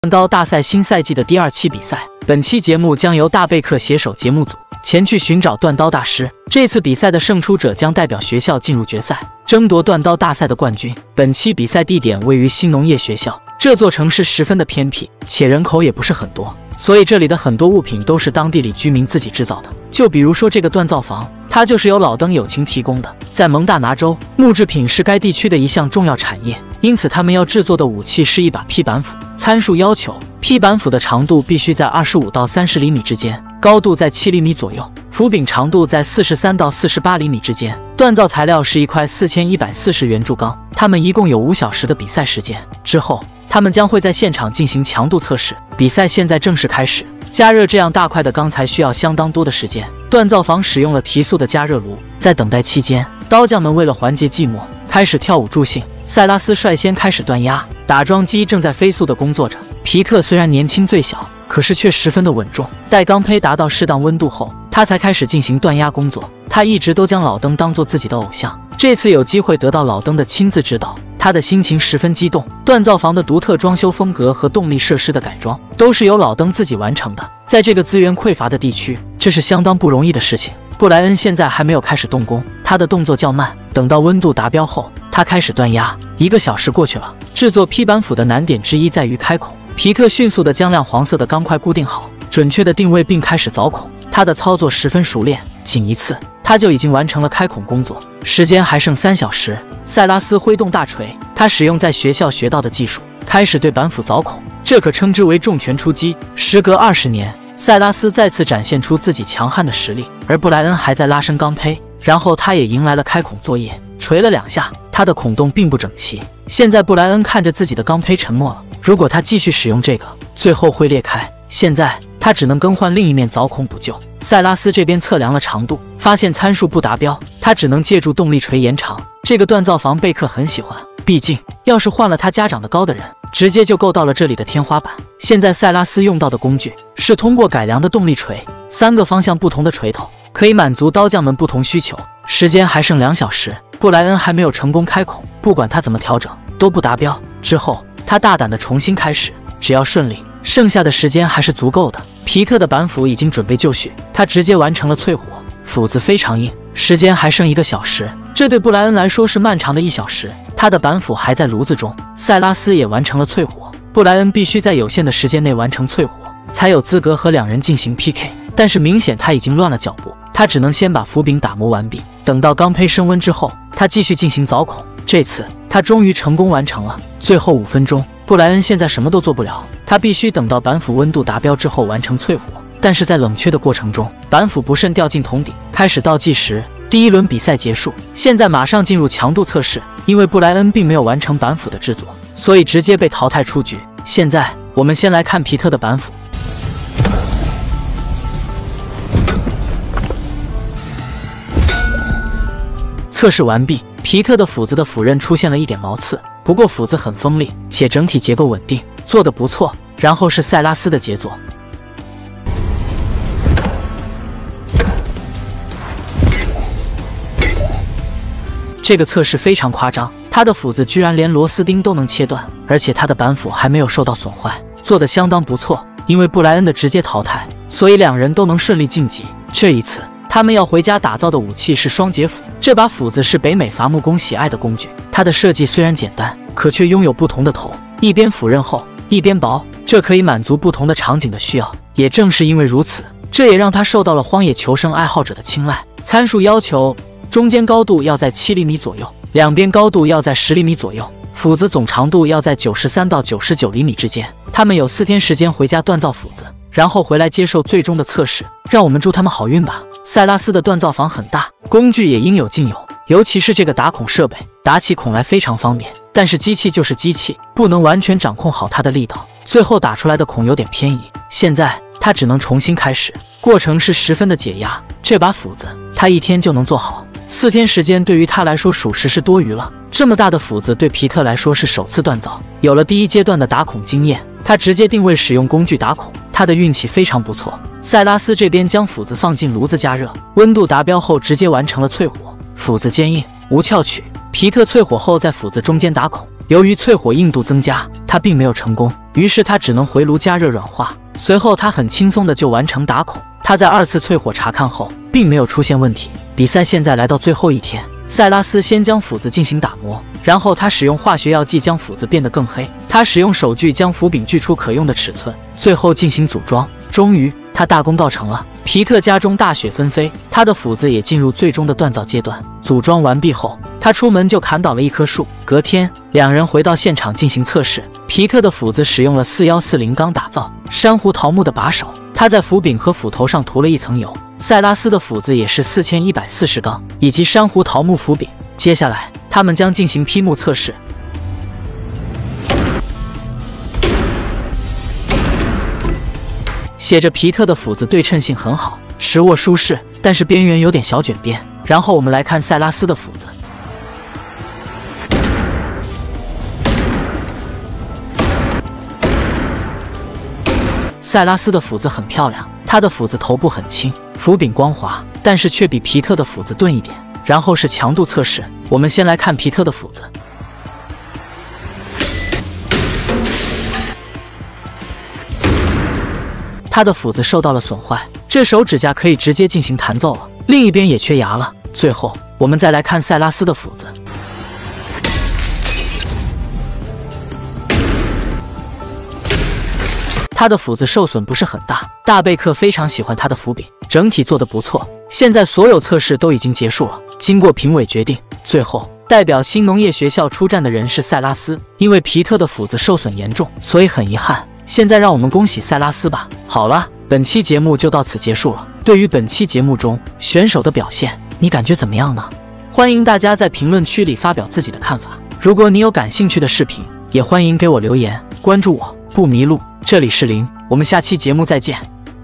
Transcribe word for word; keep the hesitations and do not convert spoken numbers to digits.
锻刀大赛新赛季的第二期比赛，本期节目将由大贝克携手节目组前去寻找锻刀大师。这次比赛的胜出者将代表学校进入决赛，争夺锻刀大赛的冠军。本期比赛地点位于新农业学校，这座城市十分的偏僻，且人口也不是很多，所以这里的很多物品都是当地里居民自己制造的。就比如说这个锻造房，它就是由老登友情提供的。在蒙大拿州，木制品是该地区的一项重要产业，因此他们要制作的武器是一把劈板斧。参数要求：劈板斧的长度必须在二十五到三十厘米之间，高度在七厘米左右，斧柄长度在四十三到四十八厘米之间。锻造材料是一块四千一百四十圆铸钢。他们一共有五小时的比赛时间，之后他们将会在现场进行强度测试。比赛现在正式开始。加热这样大块的钢材需要相当多的时间，锻造房使用了提速的加热炉。在等待期间，刀匠们为了缓解寂寞，开始跳舞助兴。塞拉斯率先开始锻压，打桩机正在飞速地工作着。皮特虽然年轻最小，可是却十分的稳重。待钢坯达到适当温度后，他才开始进行锻压工作。他一直都将老登当作自己的偶像，这次有机会得到老登的亲自指导，他的心情十分激动。锻造房的独特装修风格和动力设施的改装都是由老登自己完成的。在这个资源匮乏的地区，这是相当不容易的事情。布莱恩现在还没有开始动工，他的动作较慢。等到温度达标后，他开始锻压。一个小时过去了。制作劈板斧的难点之一在于开孔。皮特迅速地将亮黄色的钢块固定好，准确的定位并开始凿孔。他的操作十分熟练，仅一次他就已经完成了开孔工作。时间还剩三小时。塞拉斯挥动大锤，他使用在学校学到的技术，开始对板斧凿孔，这可称之为重拳出击。时隔二十年，塞拉斯再次展现出自己强悍的实力，而布莱恩还在拉伸钢坯。然后他也迎来了开孔作业，锤了两下，他的孔洞并不整齐。现在布莱恩看着自己的钢坯沉默了，如果他继续使用这个，最后会裂开。现在他只能更换另一面凿孔补救。塞拉斯这边测量了长度，发现参数不达标，他只能借助动力锤延长。这个锻造房贝克很喜欢，毕竟要是换了他家长得高的人，直接就够到了这里的天花板。现在塞拉斯用到的工具是通过改良的动力锤，三个方向不同的锤头可以满足刀匠们不同需求。时间还剩两小时，布莱恩还没有成功开孔，不管他怎么调整都不达标。之后他大胆地重新开始，只要顺利，剩下的时间还是足够的。皮特的板斧已经准备就绪，他直接完成了淬火，斧子非常硬。时间还剩一个小时，这对布莱恩来说是漫长的一小时。他的板斧还在炉子中。塞拉斯也完成了淬火，布莱恩必须在有限的时间内完成淬火，才有资格和两人进行 P K。 但是明显他已经乱了脚步，他只能先把斧柄打磨完毕，等到钢坯升温之后，他继续进行凿孔。这次他终于成功完成了。最后五分钟，布莱恩现在什么都做不了，他必须等到板斧温度达标之后完成淬火。但是在冷却的过程中，板斧不慎掉进桶底。开始倒计时，第一轮比赛结束，现在马上进入强度测试。因为布莱恩并没有完成板斧的制作，所以直接被淘汰出局。现在我们先来看皮特的板斧。测试完毕，皮特的斧子的斧刃出现了一点毛刺，不过斧子很锋利，且整体结构稳定，做得不错。然后是塞拉斯的杰作。这个测试非常夸张，他的斧子居然连螺丝钉都能切断，而且他的板斧还没有受到损坏，做得相当不错。因为布莱恩的直接淘汰，所以两人都能顺利晋级。这一次他们要回家打造的武器是双节斧，这把斧子是北美伐木工喜爱的工具。它的设计虽然简单，可却拥有不同的头，一边斧刃厚，一边薄，这可以满足不同的场景的需要。也正是因为如此，这也让它受到了荒野求生爱好者的青睐。参数要求：中间高度要在七厘米左右，两边高度要在十厘米左右，斧子总长度要在九十三到九十九厘米之间。他们有四天时间回家锻造斧子，然后回来接受最终的测试。让我们祝他们好运吧。塞拉斯的锻造房很大，工具也应有尽有，尤其是这个打孔设备，打起孔来非常方便。但是机器就是机器，不能完全掌控好它的力道，最后打出来的孔有点偏移。现在他只能重新开始，过程是十分的解压。这把斧子他一天就能做好，四天时间对于他来说属实是多余了。这么大的斧子对皮特来说是首次锻造，有了第一阶段的打孔经验，他直接定位使用工具打孔，他的运气非常不错。塞拉斯这边将斧子放进炉子加热，温度达标后直接完成了淬火，斧子坚硬无翘曲。皮特淬火后在斧子中间打孔， 由于淬火硬度增加，他并没有成功，于是他只能回炉加热软化。随后他很轻松的就完成打孔。他在二次淬火查看后，并没有出现问题。比赛现在来到最后一天，塞拉斯先将斧子进行打磨，然后他使用化学药剂将斧子变得更黑。他使用手锯将斧柄锯出可用的尺寸，最后进行组装。终于，他大功告成了。皮特家中大雪纷飞，他的斧子也进入最终的锻造阶段。组装完毕后，他出门就砍倒了一棵树。隔天，两人回到现场进行测试。皮特的斧子使用了四一四零钢打造，珊瑚桃木的把手，他在斧柄和斧头上涂了一层油。塞拉斯的斧子也是四千一百四十钢，以及珊瑚桃木斧柄。接下来，他们将进行劈木测试。写着皮特的斧子对称性很好，持握舒适，但是边缘有点小卷边。然后我们来看塞拉斯的斧子，塞拉斯的斧子很漂亮，他的斧子头部很轻，斧柄光滑，但是却比皮特的斧子钝一点。然后是强度测试，我们先来看皮特的斧子。他的斧子受到了损坏，这手指甲可以直接进行弹奏了，另一边也缺牙了。最后，我们再来看塞拉斯的斧子。他的斧子受损不是很大，大贝克非常喜欢他的斧柄，整体做得不错。现在所有测试都已经结束了，经过评委决定，最后代表新农业学校出战的人是塞拉斯，因为皮特的斧子受损严重，所以很遗憾。现在让我们恭喜塞拉斯吧。好了，本期节目就到此结束了。对于本期节目中选手的表现，你感觉怎么样呢？欢迎大家在评论区里发表自己的看法。如果你有感兴趣的视频，也欢迎给我留言。关注我不迷路，这里是林，我们下期节目再见。